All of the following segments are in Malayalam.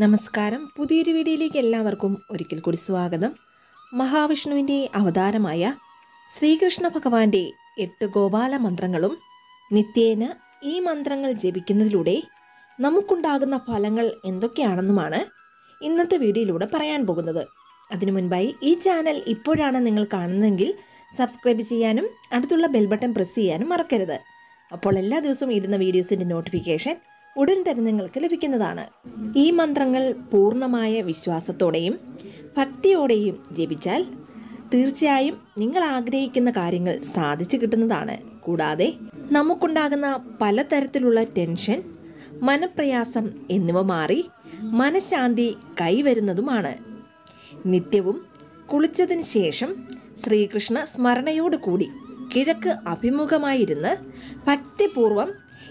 നമസ്കാരം. പുതിയൊരു വീഡിയോയിലേക്ക് എല്ലാവർക്കും ഒരിക്കൽ കൂടി സ്വാഗതം. മഹാവിഷ്ണുവിൻ്റെ അവതാരമായ ശ്രീകൃഷ്ണ ഭഗവാന്റെ 8 ഗോപാല മന്ത്രങ്ങളും നിത്യേന ഈ മന്ത്രങ്ങൾ ജപിക്കുന്നതിലൂടെ നമുക്കുണ്ടാകുന്ന ഫലങ്ങൾ എന്തൊക്കെയാണെന്നുമാണ് ഇന്നത്തെ വീഡിയോയിലൂടെ പറയാൻ പോകുന്നത്. അതിനു മുൻപായി ഈ ചാനൽ ഇപ്പോഴാണ് നിങ്ങൾ കാണുന്നതെങ്കിൽ സബ്സ്ക്രൈബ് ചെയ്യാനും അടുത്തുള്ള ബെൽ ബട്ടൺ പ്രസ് ചെയ്യാനും മറക്കരുത്. അപ്പോൾ എല്ലാ ദിവസവും ഇടുന്ന വീഡിയോസിൻ്റെ നോട്ടിഫിക്കേഷൻ ഉടൻ തന്നെ നിങ്ങൾക്ക് ലഭിക്കുന്നതാണ്. ഈ മന്ത്രങ്ങൾ പൂർണ്ണമായ വിശ്വാസത്തോടെയും ഭക്തിയോടെയും ജപിച്ചാൽ തീർച്ചയായും നിങ്ങൾ ആഗ്രഹിക്കുന്ന കാര്യങ്ങൾ സാധിച്ചു കിട്ടുന്നതാണ്. കൂടാതെ നമുക്കുണ്ടാകുന്ന പലതരത്തിലുള്ള ടെൻഷൻ, മനപ്രയാസം എന്നിവ മാറി മനഃശാന്തി കൈവരുന്നതുമാണ്. നിത്യവും കുളിച്ചതിന് ശേഷം ശ്രീകൃഷ്ണ സ്മരണയോടുകൂടി കിഴക്ക് അഭിമുഖമായിരുന്ന് ഭക്തിപൂർവം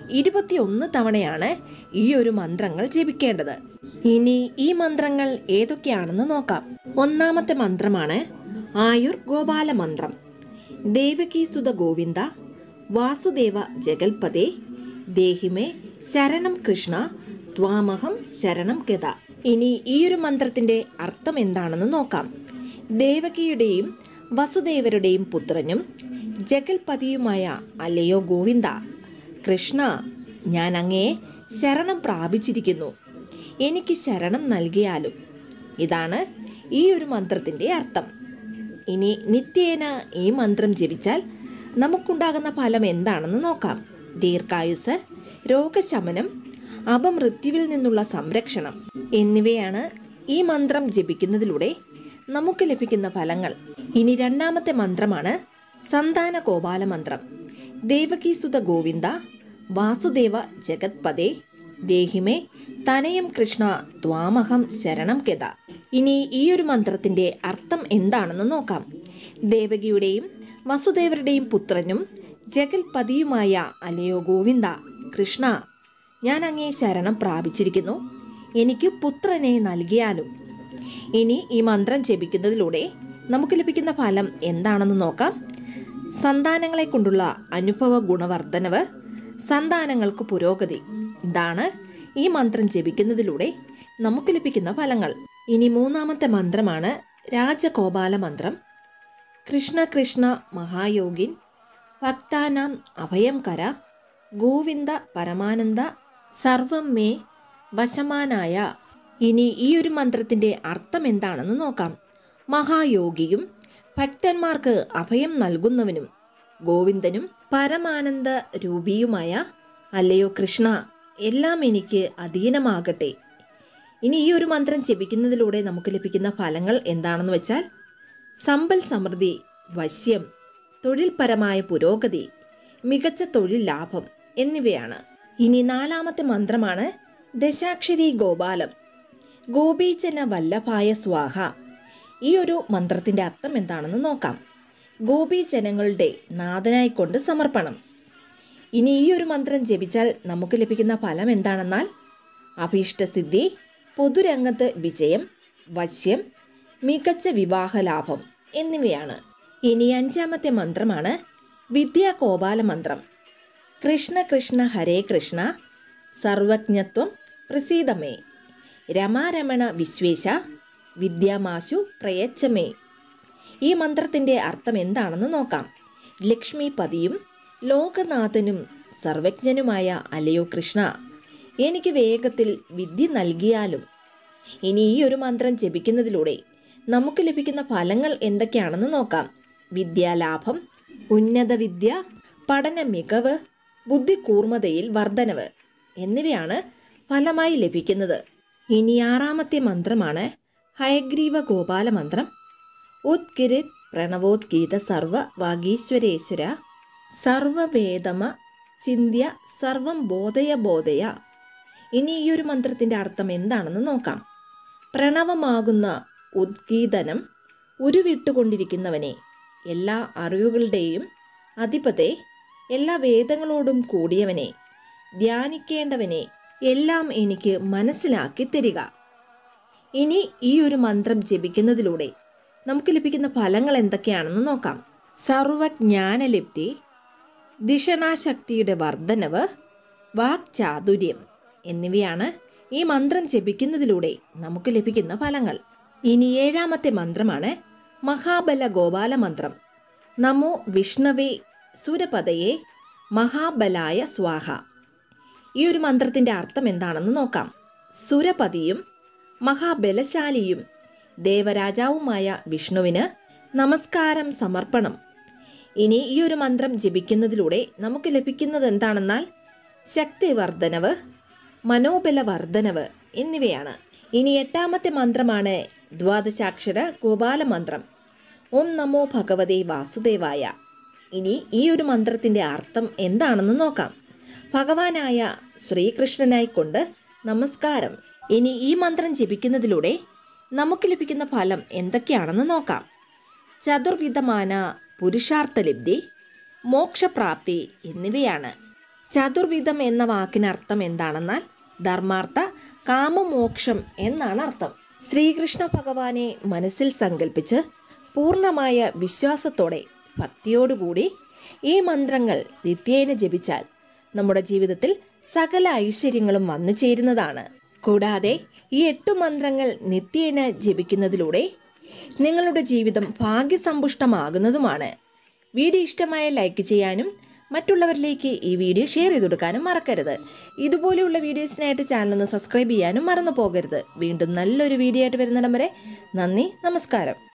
21 തവണയാണ് ഈ ഒരു മന്ത്രങ്ങൾ ജപിക്കേണ്ടത്. ഇനി ഈ മന്ത്രങ്ങൾ ഏതൊക്കെയാണെന്ന് നോക്കാം. ഒന്നാമത്തെ മന്ത്രമാണ് ആയുർ ഗോപാല മന്ത്രം. ദേവകീസുത ഗോവിന്ദ വാസുദേവ ജഗൽപദേ ദേഹിമേ ശരണം കൃഷ്ണ ത്വാമഹം ശരണം ഗത. ഇനി ഈ ഒരു മന്ത്രത്തിന്റെ അർത്ഥം എന്താണെന്ന് നോക്കാം. ദേവകിയുടെയും വസുദേവരുടെയും പുത്രനും ജഗൽപതിയുമായ അല്ലയോ ഗോവിന്ദ, കൃഷ്ണ, ഞാൻ അങ്ങയെ ശരണം പ്രാപിച്ചിരിക്കുന്നു, എനിക്ക് ശരണം നൽകിയാലും. ഇതാണ് ഈ ഒരു മന്ത്രത്തിൻ്റെ അർത്ഥം. ഇനി നിത്യേന ഈ മന്ത്രം ജപിച്ചാൽ നമുക്കുണ്ടാകുന്ന ഫലം എന്താണെന്ന് നോക്കാം. ദീർഘായുസ്, രോഗശമനം, അപമൃത്യുവിൽ നിന്നുള്ള സംരക്ഷണം എന്നിവയാണ് ഈ മന്ത്രം ജപിക്കുന്നതിലൂടെ നമുക്ക് ലഭിക്കുന്ന ഫലങ്ങൾ. ഇനി രണ്ടാമത്തെ മന്ത്രമാണ് സന്താന ഗോപാല മന്ത്രം. ദേവകീസുത ഗോവിന്ദ വാസുദേവ ജഗത്പദേ ദേഹിമേ തനയം കൃഷ്ണ ത്വാമഹം ശരണം ഗത. ഇനി ഈ ഒരു മന്ത്രത്തിന്റെ അർത്ഥം എന്താണെന്ന് നോക്കാം. ദേവകിയുടെയും വസുദേവരുടെയും പുത്രനും ജഗൽപതിയുമായ അല്ലയോ ഗോവിന്ദ, കൃഷ്ണ, ഞാൻ അങ്ങേ ശരണം പ്രാപിച്ചിരിക്കുന്നു, എനിക്ക് പുത്രനെ നൽകിയാലും. ഇനി ഈ മന്ത്രം ജപിക്കുന്നതിലൂടെ നമുക്ക് ലഭിക്കുന്ന ഫലം എന്താണെന്ന് നോക്കാം. സന്താനങ്ങളെ കൊണ്ടുള്ള അനുഭവ ഗുണവർദ്ധനവ്, സന്താനങ്ങൾക്ക് പുരോഗതി. ഇതാണ് ഈ മന്ത്രം ജപിക്കുന്നതിലൂടെ നമുക്ക് ലഭിക്കുന്ന ഫലങ്ങൾ. ഇനി മൂന്നാമത്തെ മന്ത്രമാണ് രാജഗോപാല മന്ത്രം. കൃഷ്ണ കൃഷ്ണ മഹായോഗിൻ ഭക്താനാം അഭയം കര ഗോവിന്ദ പരമാനന്ദ സർവം മേ വശമാനായ. ഇനി ഈ ഒരു മന്ത്രത്തിന്റെ അർത്ഥം എന്താണെന്ന് നോക്കാം. മഹായോഗിയും ഭക്തന്മാർക്ക് അഭയം നൽകുന്നവനും ഗോവിന്ദനും പരമാനന്ദ രൂപിയുമായ അല്ലയോ കൃഷ്ണ, എല്ലാം എനിക്ക് അധീനമാകട്ടെ. ഇനി ഈ ഒരു മന്ത്രം ജപിക്കുന്നതിലൂടെ നമുക്ക് ലഭിക്കുന്ന ഫലങ്ങൾ എന്താണെന്ന് വെച്ചാൽ സമ്പൽ സമൃദ്ധി, വശ്യം, തൊഴിൽപരമായ പുരോഗതി, മികച്ച തൊഴിൽ ലാഭം എന്നിവയാണ്. ഇനി നാലാമത്തെ മന്ത്രമാണ് ദശാക്ഷരി ഗോപാലം. ഗോപീജന വല്ലഭായ സ്വാഹ. ഈ ഒരു മന്ത്രത്തിന്റെ അർത്ഥം എന്താണെന്ന് നോക്കാം. ഗോപീജനങ്ങളുടെ നാഥനായിക്കൊണ്ട് സമർപ്പണം. ഇനി ഈ ഒരു മന്ത്രം ജപിച്ചാൽ നമുക്ക് ലഭിക്കുന്ന ഫലം എന്താണെന്നാൽ അഭീഷ്ടസിദ്ധി, പൊതുരംഗത്ത് വിജയം, വശ്യം, മികച്ച വിവാഹലാഭം എന്നിവയാണ്. ഇനി അഞ്ചാമത്തെ മന്ത്രമാണ് വിദ്യാഗോപാല മന്ത്രം. കൃഷ്ണ കൃഷ്ണ ഹരേ കൃഷ്ണ സർവജ്ഞത്വം പ്രസീദമേ രമാരമണ വിശ്വേശ വിദ്യാമാശു പ്രയച്ഛമേ. ഈ മന്ത്രത്തിൻ്റെ അർത്ഥം എന്താണെന്ന് നോക്കാം. ലക്ഷ്മിപതിയും ലോകനാഥനും സർവജ്ഞനുമായ അല്ലയോ കൃഷ്ണ, എനിക്ക് വേഗത്തിൽ വിദ്യ നൽകിയാലും. ഇനി ഈ ഒരു മന്ത്രം ജപിക്കുന്നതിലൂടെ നമുക്ക് ലഭിക്കുന്ന ഫലങ്ങൾ എന്തൊക്കെയാണെന്ന് നോക്കാം. വിദ്യാലാഭം, ഉന്നത വിദ്യ, പഠന മികവ്, ബുദ്ധികൂർമ്മതയിൽ വർധനവ് എന്നിവയാണ് ഫലമായി ലഭിക്കുന്നത്. ഇനി ആറാമത്തെ മന്ത്രമാണ് ഹയഗ്രീവ ഗോപാല മന്ത്രം. ഉദ്ഗിരിത് പ്രണവോദ്ഗീത സർവ വാഗീശ്വരേശ്വര സർവവേദമ ചിന്ത്യ സർവം ബോധയ ബോധയ. ഇനി ഈ ഒരു മന്ത്രത്തിൻ്റെ അർത്ഥം എന്താണെന്ന് നോക്കാം. പ്രണവമാകുന്ന ഉദ്ഗീതനം, ഉരുവിട്ടുകൊണ്ടിരിക്കുന്നവനെ, എല്ലാ അറിവുകളുടെയും അധിപതെ, എല്ലാ വേദങ്ങളോടും കൂടിയവനെ, ധ്യാനിക്കേണ്ടവനെ, എല്ലാം എനിക്ക് മനസ്സിലാക്കി തരിക. ഇനി ഈ ഒരു മന്ത്രം ജപിക്കുന്നതിലൂടെ നമുക്ക് ലഭിക്കുന്ന ഫലങ്ങൾ എന്തൊക്കെയാണെന്ന് നോക്കാം. സർവജ്ഞാനലബ്ധി, ദിഷണാശക്തിയുടെ വർധനവ്, വാക്ചാതുര്യം എന്നിവയാണ് ഈ മന്ത്രം ജപിക്കുന്നതിലൂടെ നമുക്ക് ലഭിക്കുന്ന ഫലങ്ങൾ. ഇനി 7ാമത്തെ മന്ത്രമാണ് മഹാബല ഗോപാല മന്ത്രം. നമോ വിഷ്ണവേ സുരപതയെ മഹാബലായ സ്വാഹ. ഈ ഒരു മന്ത്രത്തിൻ്റെ അർത്ഥം എന്താണെന്ന് നോക്കാം. സുരപതിയും മഹാബലശാലിയും ദേവരാജാവുമായ വിഷ്ണുവിന് നമസ്കാരം സമർപ്പണം. ഇനി ഈ ഒരു മന്ത്രം ജപിക്കുന്നതിലൂടെ നമുക്ക് ലഭിക്കുന്നത് എന്താണെന്നാൽ ശക്തിവർദ്ധനവ്, മനോബലവർദ്ധനവ് എന്നിവയാണ്. ഇനി 8ാമത്തെ മന്ത്രമാണ് ദ്വാദശാക്ഷര ഗോപാല മന്ത്രം. ഓം നമോ ഭഗവതേ വാസുദേവായ. ഇനി ഈ ഒരു മന്ത്രത്തിൻ്റെ അർത്ഥം എന്താണെന്ന് നോക്കാം. ഭഗവാനായ ശ്രീകൃഷ്ണനായിക്കൊണ്ട് നമസ്കാരം. ഇനി ഈ മന്ത്രം ജപിക്കുന്നതിലൂടെ നമുക്ക് ലഭിക്കുന്ന ഫലം എന്തൊക്കെയാണെന്ന് നോക്കാം. ചതുർവിധമാന പുരുഷാർത്ഥലബ്ധി, മോക്ഷപ്രാപ്തി എന്നിവയാണ്. ചതുർവിധം എന്ന വാക്കിനർത്ഥം എന്താണെന്നാൽ ധർമാർത്ഥ കാമമോക്ഷം എന്നാണ് അർത്ഥം. ശ്രീകൃഷ്ണ ഭഗവാനെ മനസ്സിൽ സങ്കല്പിച്ച് പൂർണ്ണമായ വിശ്വാസത്തോടെ ഭക്തിയോടുകൂടി ഈ മന്ത്രങ്ങൾ നിത്യേന ജപിച്ചാൽ നമ്മുടെ ജീവിതത്തിൽ സകല ഐശ്വര്യങ്ങളും വന്നു ചേരുന്നതാണ്. കൂടാതെ ഈ 8 മന്ത്രങ്ങൾ നിത്യേന ജപിക്കുന്നതിലൂടെ നിങ്ങളുടെ ജീവിതം ഭാഗ്യസമ്പുഷ്ടമാകുന്നതുമാണ്. വീഡിയോ ഇഷ്ടമായ ലൈക്ക് ചെയ്യാനും മറ്റുള്ളവരിലേക്ക് ഈ വീഡിയോ ഷെയർ ചെയ്ത് കൊടുക്കാനും മറക്കരുത്. ഇതുപോലെയുള്ള വീഡിയോസിനായിട്ട് ചാനൽ ഒന്ന് സബ്സ്ക്രൈബ് ചെയ്യാനും മറന്നു പോകരുത്. വീണ്ടും നല്ലൊരു വീഡിയോ ആയിട്ട് വരുന്നിടം വരെ നന്ദി, നമസ്കാരം.